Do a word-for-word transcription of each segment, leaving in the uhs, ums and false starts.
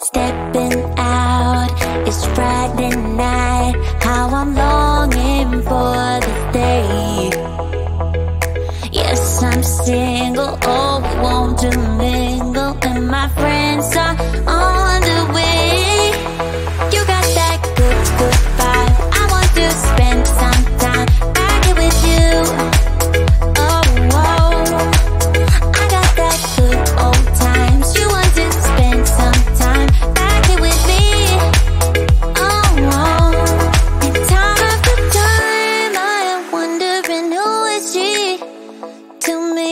Stepping out, it's Friday night. How I'm longing for this day. Yes, I'm single, oh, we want to mingle, and my friends are on the way. You got that good, good vibe. I want to spend some time back here with you. Oh, oh, I got that good old times. You want to spend some time back here with me. Oh, oh, and time after time I am wondering who is she to me.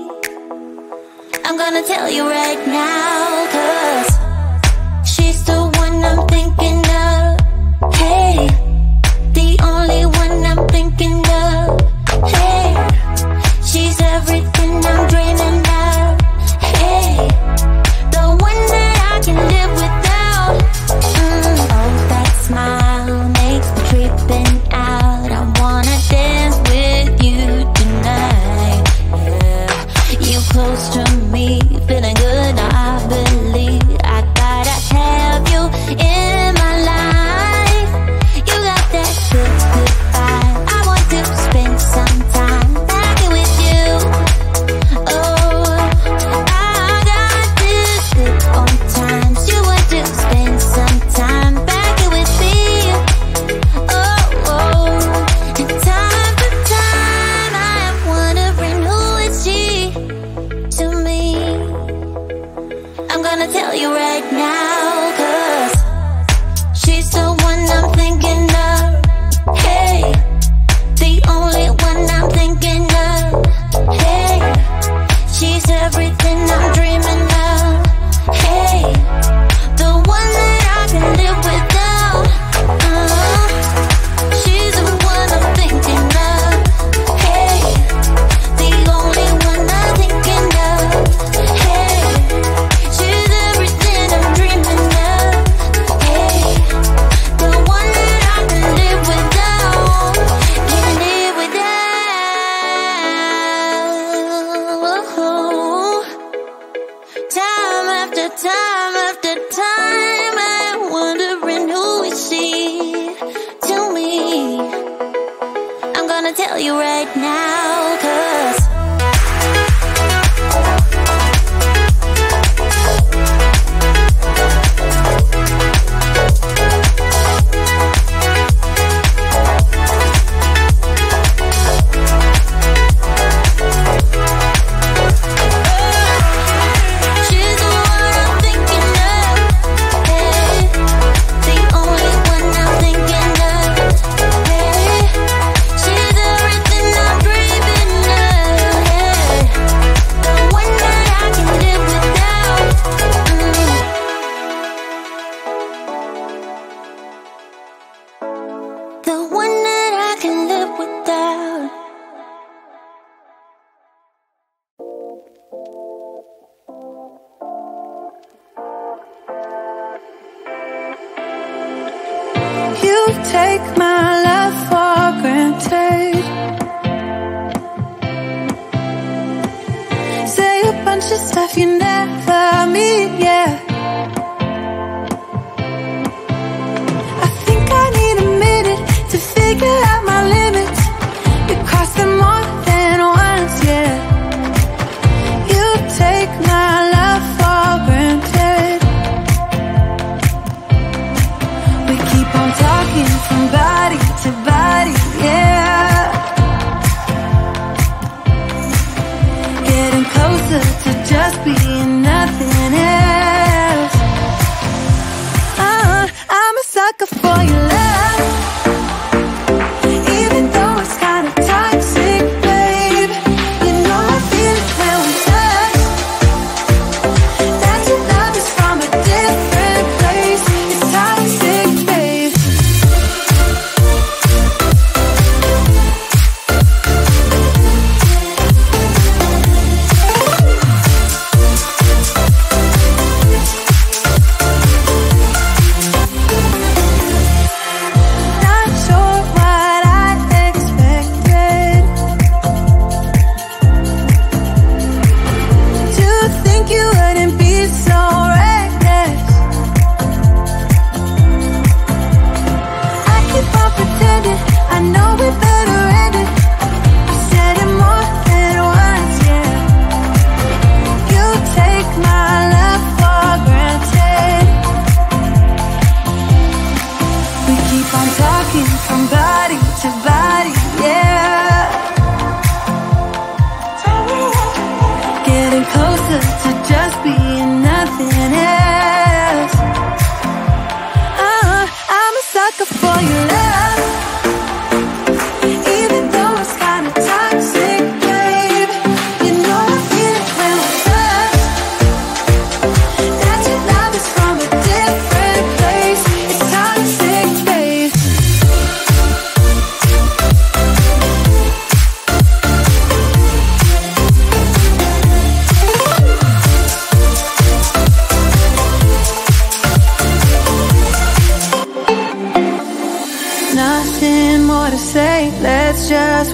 I'm gonna tell you right now, 'cause she's the one I'm thinking of. Hey, the only one I'm thinking of. Hey, she's everything I'm dreaming of. Hey, the one that I can live without. Mm, oh, that smile makes me tripping out. I wanna dance with you tonight. Yeah, you close to me, feeling good. I believe I gotta have you in my life. You got that good, good vibe. I want to spend some time back here with you. Oh, I got this good old times. You want to spend some time back here with me. Oh, oh, and time after time I am wondering who is she to me. I'm gonna tell you right now, 'cause she's the one I'm thinking of. Hey, the only one I'm thinking of. Hey, she's everything I'm dreaming of. Hey, the one that I can live without. Uh, she's the one I'm thinking of. Hey, the only one I'm thinking of. Hey, she's everything I'm dreaming of. Hey, the one that I can live without. Can live without. Time after time after time I'm wondering who is she to me. I'm gonna tell you right now, 'cause she's the one I'm thinking of. Hey, the only one I'm thinking of. Hey, she's everything I'm dreaming of. Hey, the one that I can live without. Mm. The one that I can live without. You take my love for granted. Say a bunch of stuff you never mean, yeah. I think I need a minute to figure out my limits. We cross them more than once, yeah. You take my love for granted. We keep on talking from body to body, yeah. Getting closer to just being nothing else.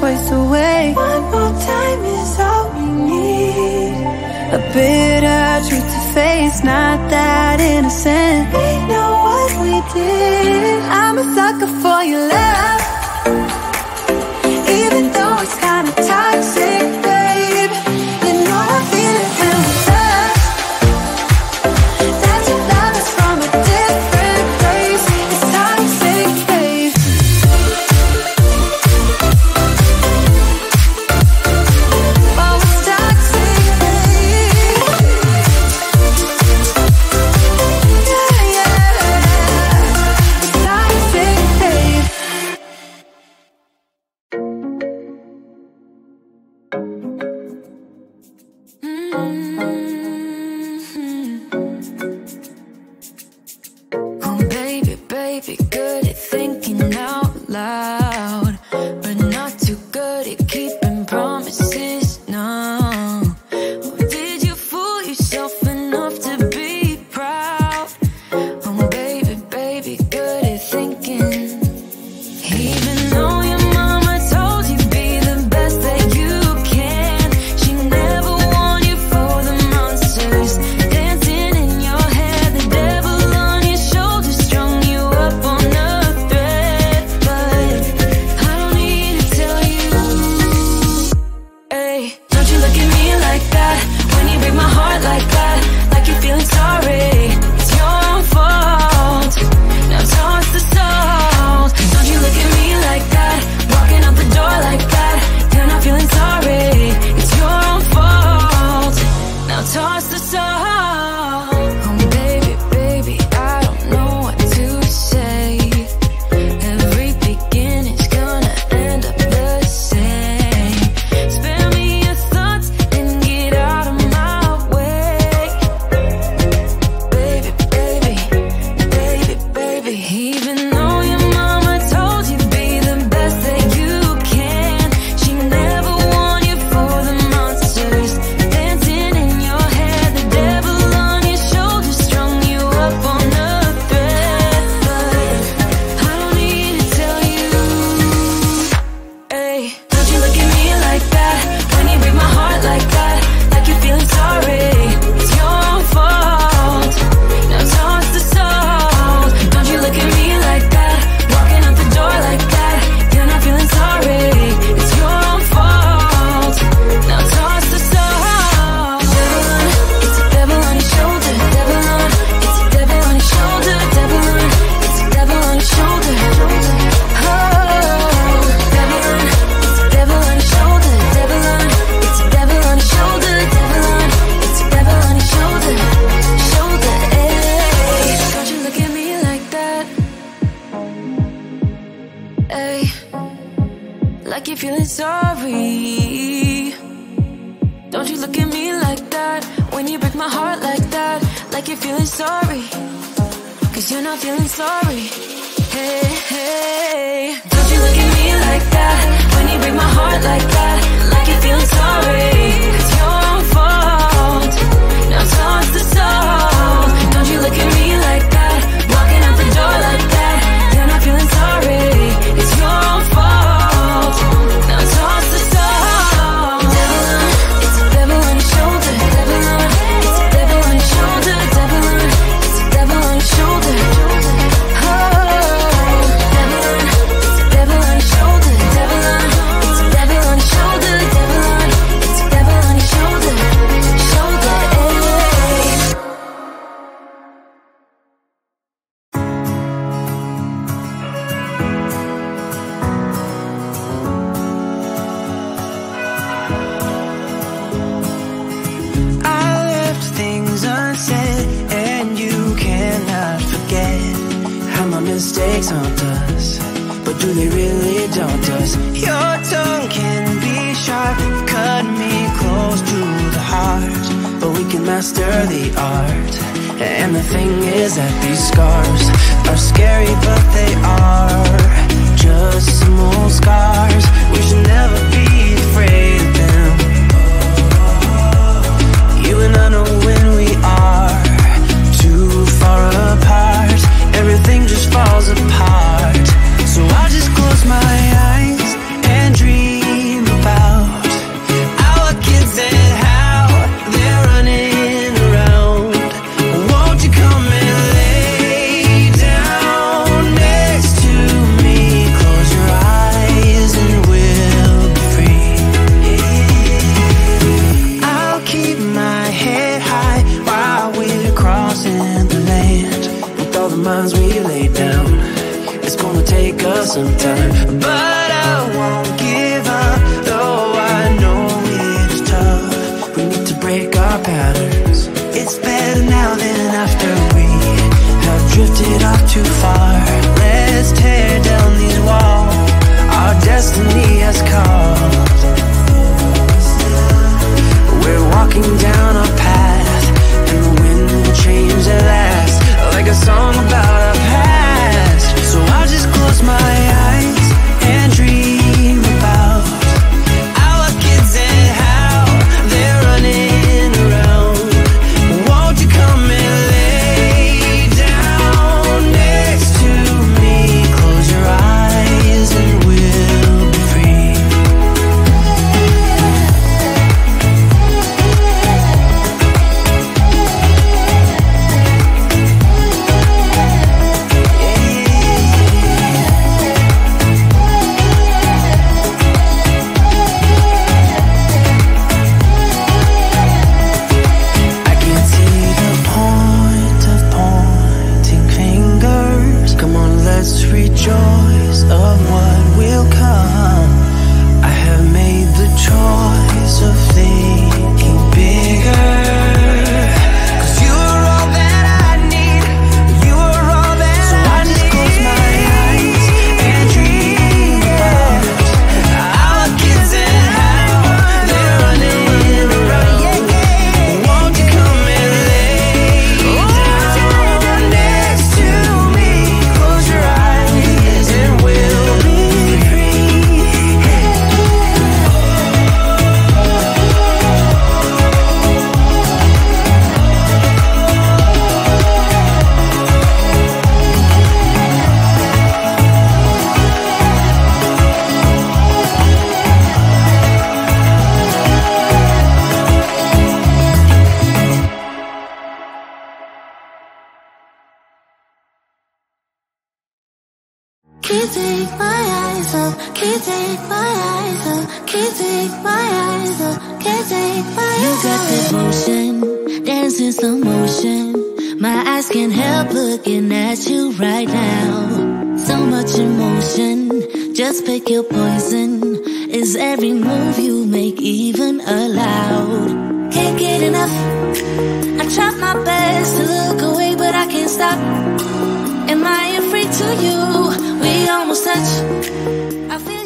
choice away. One more time is all we need. A bitter truth to face, not that innocent. We know what we did. I'm a sucker for your love, even though it's kinda toxic, babe. You know I feel it when we touch, that your love is from a different place. It's toxic, babe. Oh, it's toxic, babe. Yeah, yeah. It's toxic, babe. Oh baby, baby, good at thinking out loud, but not too good at keeping promises, no. Oh, did you fool yourself enough to be proud? Oh baby, baby, good at thinking. Even though your mama told you be the best that you can, she never warned you for the monsters dancing in your head. The devil on your shoulder strung you up on a thread, but I don't need to tell you. Hey, don't you look at me like that when you break my heart like that, like you're feeling sorry. It's your own fault. Now toss the salt. Don't you look at me like that, walking out the door like that. You're not feeling sorry. It's your own fault. Now toss the salt. Oh baby, baby, I don't know what to say. Every beginning's gonna end up the same. Spare me your thoughts and get out of my way. Baby, baby, baby, baby. Even though your mama told you be the best that you can, she never warned you for the monsters dancing in your head. The devil on your shoulder strung you up on a thread, but I don't need to tell you. Hey, don't you look at me like that when you break my heart like that, like you're feeling sorry. It's your own fault. Now toss the salt. Don't you look at me like that, walking out the door like that. You're not feeling sorry. It's your own fault. Now toss the salt. It's a devil on your shoulder. Devil on. It's a devil on your shoulder. Devil on. It's a devil on your shoulder. Oh, devil on. It's a devil on your shoulder. Devil on. It's a devil on your shoulder. Devil on. It's a devil on your shoulder. Shoulder. Hey, don't you look at me like that. Hey, like you're feeling sorry. Don't you look at me like that when you break my heart like that, like you're feeling sorry. Cause you're not feeling sorry. Hey, hey, don't you look at me like that when you break my heart like that, like you're feeling sorry. It's your own fault. Now toss the salt. Don't you look at me like that, walking out the door like that. You're not feeling sorry. It's your own fault. Now toss the salt. Devil on. It's a devil on your shoulder. Devil on. It's a devil on your shoulder. Devil on. It's a devil on your shoulder. Oh, devil on. It's a devil on your shoulder. Devil on. It's a devil on your shoulder. Devil on. It's a devil on your shoulder. Shoulder. Hey. I left things unsaid, and you cannot forget how my mistakes haunt us, but do they really daunt us? Your tongue can be sharp, cut me close to the heart, but we can master the art. And the thing is that these scars are scary, but they are just some old scars. We should never be afraid of them. You and I know when we are too far apart, everything just falls apart. So I just close my eyes and dream some time, but I won't give up, though I know it's tough. We need to break our patterns. It's better now than after we have drifted off too far. Let's tear down these walls our destiny has called. We're walking down a path, and the wind will change at last, like a song about our past. So I'll just close my eyes and dream about our kids and how they're running around. Won't you come and lay down next to me? Close your eyes and we'll be free. I can see the point of pointing fingers. Come on, let's rejoice of what will come. I have made the choice of thinking bigger. 'Cause you are all that I need. You are all that I need. So I just close my eyes and dream about our kids and how they're running around. Won't you come and lay down next to me? Close your eyes and we'll be free. Can't take my eyes off, can't take my eyes off, can't take my eyes off, can't take my eyes off. You got this motion, dancing slow motion. My eyes can't help looking at you right now. So much emotion, just pick your poison. Is every move you make even allowed? Can't get enough. I tried my best to look away, but I can't stop. Am I afraid to you? We almost touch. I feel